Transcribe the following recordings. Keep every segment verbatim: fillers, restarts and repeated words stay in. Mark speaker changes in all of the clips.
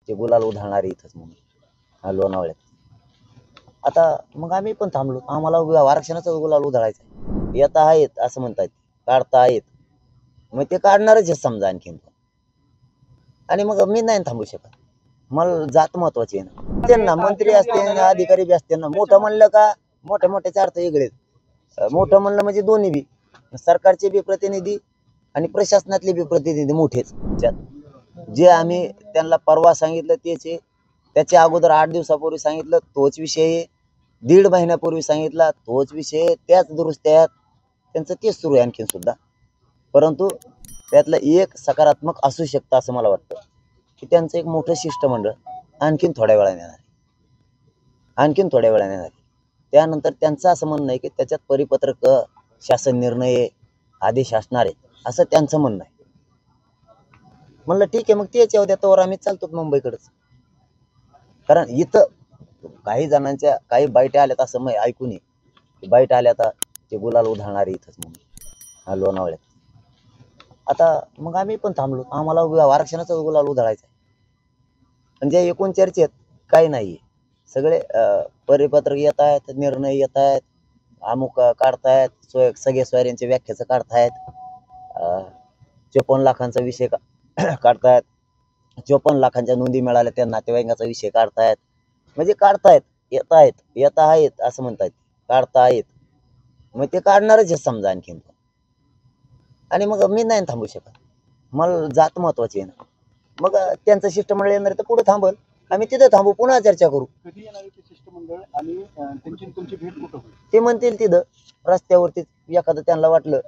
Speaker 1: ते गुलाल उधळणारे इथंच म्हणून हा लोणावळ्यात. आता मग आम्ही पण थांबलो, आम्हाला आरक्षणाचा गुलाल उधळायचा. येत आहेत असं म्हणतात, काढता आहेत, मग ते काढणारच आहे समजा आणखीन. आणि मग मी नाही थांबू शकत, मला जात महत्वाची आहे ना. त्यांना मंत्री असते अधिकारी बी असते ना. मोठं म्हणलं का मोठ्या मोठ्याचे अर्थ वेगळेच. मोठं म्हणलं म्हणजे दोन्ही बी, सरकारचे बी प्रतिनिधी आणि प्रशासनातले बी प्रतिनिधी मोठेच. जे आम्ही त्यांना परवा सांगितलं तेच आहे, त्याच्या अगोदर आठ दिवसापूर्वी सांगितलं तोच विषय आहे, दीड महिन्यापूर्वी सांगितला तोच विषय, त्याच दुरुस्त्यात त्यांचं तेच सुरू आहे आणखीन सुद्धा. परंतु त्यातलं एक सकारात्मक असू शकतं असं मला वाटतं की त्यांचं एक मोठं शिष्टमंडळ आणखीन थोड्या वेळाने येणार आहे, आणखीन थोड्या वेळाने येणार आहे. त्यानंतर त्यांचं असं म्हणणं आहे की त्याच्यात परिपत्रक, शासन निर्णय, आदेश असणार आहेत असं त्यांचं म्हणणं आहे. म्हणलं ठीक आहे, मग तेच येऊ द्या, तोवर आम्ही चालतो मुंबईकडेच. कारण इथं काही जणांच्या काही बाईट आल्यात असं मग ऐकून ये, बाईट आल्या आता ते गुलाल उधळणारे इथंच म्हणून हा लोणावळ्यात. आता मग आम्ही पण थांबलो, आम्हाला आरक्षणाचा गुलाल उधळायचा. म्हणजे एकूण चर्चेत काही नाही, सगळे परिपत्रक येत आहेत, निर्णय येत आहेत, अमुक काढतायत, सोय सगळे सोयऱ्यांच्या व्याख्याचं काढतायत, चोपन्न लाखांचा विषय का काढतायत, चोपन्न लाखांच्या नोंदी मिळाल्या त्या नातेवाईकांचा विषय काढतायत. म्हणजे काढतायत, येत आहेत, येत आहेत असं म्हणतायत, काढता आहेत, मग ते काढणारच आहे समजा आणखीन. आणि मग मी नाही थांबू शकत, मला जात महत्वाची आहे ना. मग त्यांचं शिष्टमंडळ येणार तर पुढे थांबल, आम्ही तिथं थांबू, पुन्हा चर्चा करू.
Speaker 2: कधी येणार आहे ते शिष्टमंडळ आणि त्यांची तुमची भेट कुठं होईल?
Speaker 1: ते म्हणतील तिथं रस्त्यावरती, एखादं त्यांना वाटलं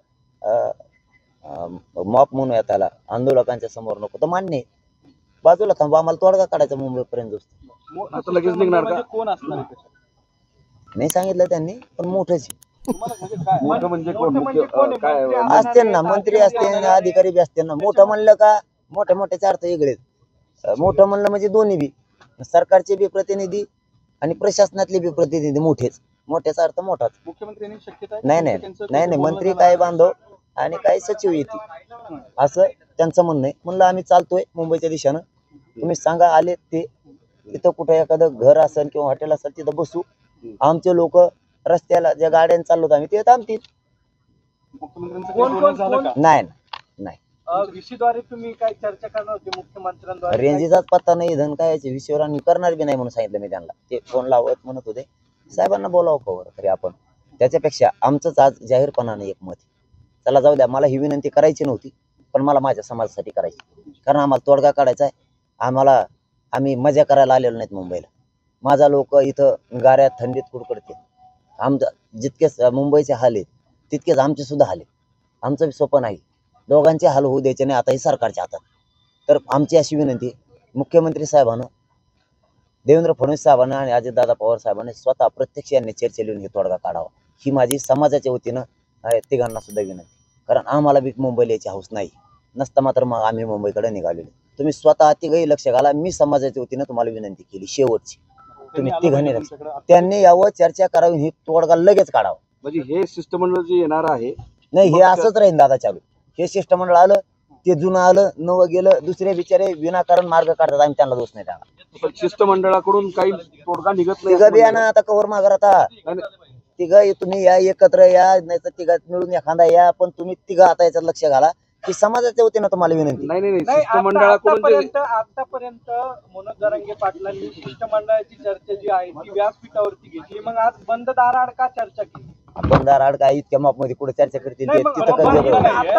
Speaker 1: मॉप म्हणून त्याला आंदोलकांच्या समोर नको तर मान्य आहे, बाजूला थांबू, आम्हाला तोडगा काढायचा मुंबईपर्यंत.
Speaker 2: आता लगेच निघणार का? कोण असणार आहे?
Speaker 1: नाही सांगितलं त्यांनी, पण मोठंच
Speaker 2: मोठं म्हणजे कोण? काय
Speaker 1: असते ना, मंत्री असते, अधिकारी बी असते ना. मोठं म्हणलं का मोठ्या मोठ्याचे अर्थ वेगळेच. मोठं म्हणलं म्हणजे दोन्ही बी, सरकारचे बी प्रतिनिधी आणि प्रशासनातले बी प्रतिनिधी मोठेच. मोठ्याचा अर्थ मोठाच.
Speaker 2: मुख्यमंत्र्यांनी शक्यता
Speaker 1: नाही नाही नाही नाही मंत्री काय बांधव आणि काय सचिव येते असं त्यांचं म्हणणं आहे. म्हणलं आम्ही चालतोय मुंबईच्या दिशेनं, तुम्ही सांगा आले ते. तिथं कुठं एखादं घर असेल किंवा हॉटेल असेल तिथं बसू, आमचे लोक रस्त्याला ज्या गाड्याने चाललो आम्ही ते थांबतील. नाही नाही,
Speaker 2: विषयद्वारे तुम्ही काय चर्चा करणार होते मुख्यमंत्र्यांद्वारे?
Speaker 1: रेंजीचाच पत्ता नाही, धन काय विषयावर आम्ही करणार बी नाही म्हणून सांगितलं मी त्यांना. ते फोन लावत म्हणत होते साहेबांना बोलावं खबर तरी आपण. त्याच्यापेक्षा आमचंच आज जाहीरपणाने एक मत, चला जाऊ द्या, मला ही विनंती करायची नव्हती पण मला माझ्या समाजासाठी करायची, कारण आम्हाला तोडगा काढायचा आहे. आम्हाला आम्ही मजा करायला आलेलो नाहीत मुंबईला. माझा लोक इथं गाऱ्यात थंडीत कुडकडते, आमचं जितकेच मुंबईचे हाल आहेत तितकेच आमचे सुद्धा हाल आहेत. आमचं बी सोपं नाही, दोघांचे हाल होऊ द्यायचे नाही आता हे सरकारच्या हातात. तर आमची अशी विनंती मुख्यमंत्री साहेबांना, देवेंद्र फडणवीस साहेबांना आणि अजितदादा पवार साहेबांनी स्वतः प्रत्यक्ष यांनी चर्चा लिहून हे तोडगा काढावा, ही माझी समाजाच्या वतीनं तिघांना सुद्धा विनंती. कारण आम्हाला बी मुंबईला यायची हौस नाही, नसता मात्र मग आम्ही मुंबईकडे निघालेलो. तुम्ही स्वतः तिघही लक्ष घाला, मी समाजाच्या वतीनं तुम्हाला विनंती केली शेवटची, तुम्ही तिघांनी लक्ष, त्यांनी यावं, चर्चा करावी, ही तोडगा लगेच काढावा.
Speaker 2: म्हणजे हे शिष्टमंडळ जे येणार आहे
Speaker 1: नाही हे असंच राहील दादा चालू. हे शिष्टमंडळ आलं ते जुनं आलं, नवं गेलं, दुसरे बिचारे विनाकारण मार्ग काढतात, आम्ही त्यांना दोष नाही द्यावा.
Speaker 2: शिष्टमंडळाकडून काही तोडगा निघत नाही
Speaker 1: तिघं बी या ना, आता कवर माघार, आता तिघं तुम्ही या एकत्र या, नाही तर तिघात मिळून एखादा या, पण तुम्ही तिघं आता याच्यात लक्ष घाला, की समाजाच्या वतीनं तुम्हाला विनंती.
Speaker 2: नाही नाही शिष्टमंडळाकडून
Speaker 3: आतापर्यंत मनोज जरांगे पाटलांनी शिष्टमंडळाची चर्चा जी आहे ती व्यासपीठावरती घेतली, मग आज बंद दाराआड का चर्चा केली?
Speaker 1: बंदार आड काय इतक्या माप मध्ये कुठे चर्चा करतील, तिथं कसं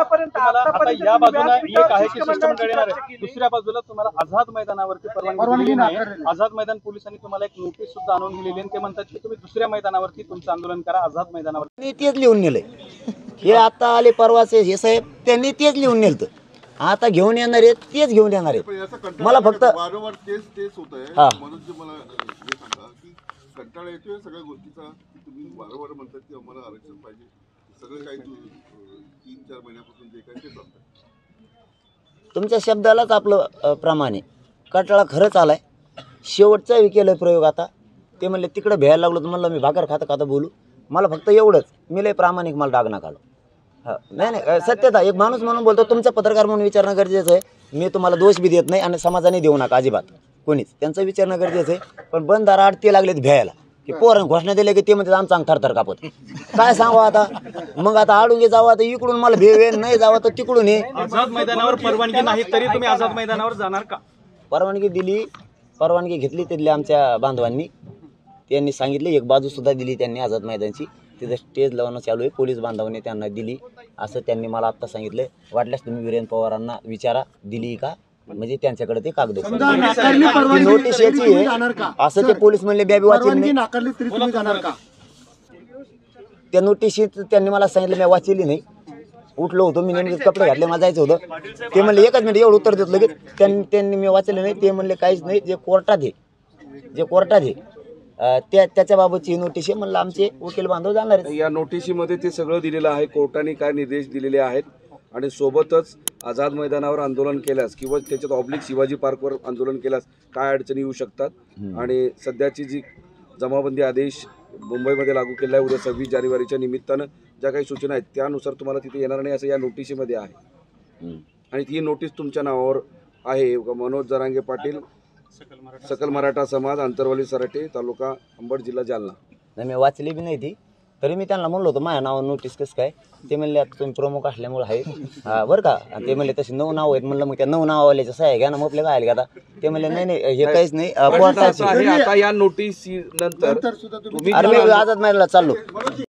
Speaker 3: या बाजूला एक आहे की शिष्टमंडळ येणार आहे, दुसऱ्या बाजूला तुम्हाला आझाद मैदानावरती परवानगी नाही. आझाद मैदान पोलिसांनी तुम्हाला एक नोटीस सुद्धा आणून दिलेली आणि ते म्हणतात की तुम्ही दुसऱ्या मैदानावरती तुमचं आंदोलन करा, आझाद मैदानावरती.
Speaker 1: तेच लिहून नेलंय, हे आता आले परवाचे हे साहेब, त्यांनी तेच लिहून नेलं. आता घेऊन येणार आहेत तेच घेऊन येणार आहेत. मला फक्त
Speaker 4: वारंवार तेच तेच होत आहे म्हणून जे मला हे सांगा की कंटाळा येतोय सगळ्या गोष्टीचा, तुम्ही वारंवार म्हणतात की आम्हाला आरक्षण पाहिजे, सगळं काही तीन चार महिन्यापासून जे काही ते चालतं.
Speaker 1: तुमच्या शब्दालाच आपलं प्रमाणे कंटाळा खरंच आलाय. शेवटचा केलं प्रयोग आता ते म्हणले तिकडे भ्यायला लागलो तर म्हणलं मी भाकर खाता खाता बोलू, मला फक्त एवढंच, मी लय प्रामाणिक, मला डाग नका. हा नाही नाही सत्यता, एक माणूस म्हणून बोलतो, तुमचा पत्रकार म्हणून विचारणं गरजेचं आहे. मी तुम्हाला दोष बी देत नाही आणि समाजाने देऊ नका अजिबात. कोणीच. त्यांचा विचार न गरजेचं आहे. पण बंददार आड ते लागलेत भ्यायला की पोरण घोषणा दिल्या की ते म्हणतात आमचा अंग थरथर कापत. काय सांगू आता. मग आता आडून जावं तर इकडून मला भेव आहे, नाही जावं तर तिकडून हे.
Speaker 3: आझाद मैदानावर परवानगी नाही तरी तुम्ही आझाद मैदानावर जाणार का?
Speaker 1: परवानगी दिली, परवानगी घेतली तिथल्या आमच्या बांधवांनी. त्यांनी सांगितले, एक बाजू सुद्धा दिली त्यांनी आझाद मैदानची. तिथं स्टेज लावणं चालू आहे, पोलीस बांधवांनी त्यांना दिली असं त्यांनी मला आत्ता सांगितलं. वाटल्यास तुम्ही वीरेंद्र पवारांना विचारा दिली का, म्हणजे त्यांच्याकडे ते कागद नोटीस याची आहे असं ते पोलीस म्हणले. बॅबी वाचली
Speaker 2: नाकारली तरी तुम्ही जाणार का?
Speaker 1: त्या नोटीशीत त्यांनी मला सांगितलं, मी वाचली नाही. उठलो होतो मी, नेमके कपडे घातले, मला जायचं होतं. ते म्हणले एकच मिनिट एवढं उत्तर देत लगेच. त्यांनी त्यांनी मी वाचले नाही. ते म्हणले काहीच नाही, जे कोर्टात आहे जे कोर्टात आहे त्या त्याच्याबाबतची नोटीस आहे. म्हणलं आमचे वकील बांधव जाणार आहेत.
Speaker 5: या नोटिशीमध्ये ते सगळं दिलेलं आहे, कोर्टाने काय निर्देश दिलेले आहेत आणि सोबतच आझाद मैदानावर आंदोलन केल्यास किंवा त्याच्यात ऑब्लिक शिवाजी पार्कवर आंदोलन केल्यास काय अडचणी येऊ शकतात आणि सध्याची जी जमाबंदी आदेश मुंबईमध्ये लागू केला आहे उद्या सव्वीस जानेवारीच्या निमित्तानं ज्या काही सूचना आहेत त्यानुसार तुम्हाला तिथे येणार नाही असं या नोटिशीमध्ये आहे. आणि ती नोटीस तुमच्या नावावर आहे. मनोज जरांगे पाटील, सकल मराठा समाज, आंतरवाली सराटे, तालुका अंबड, जिल्हा जालना.
Speaker 1: नाही मी वाचली बी नाही ती. तरी मी त्यांना म्हणलो होतो माझ्या नावावर नोटीस कसं काय. ते म्हणले आता तुम्ही प्रमुख असल्यामुळे आहे हा बरं का. आणि ते म्हणले तसे नऊ नाव आहेत. म्हणलं मग त्या नऊ नावावाल्याच्या सह्या घ्या ना, मग आपल्या काय आता. ते म्हणले नाही नाही हे काहीच नाही कोर्टाचं
Speaker 5: आहे. आता या नोटीस नंतर
Speaker 1: अरे मी आझाद मैदानाला चाललो.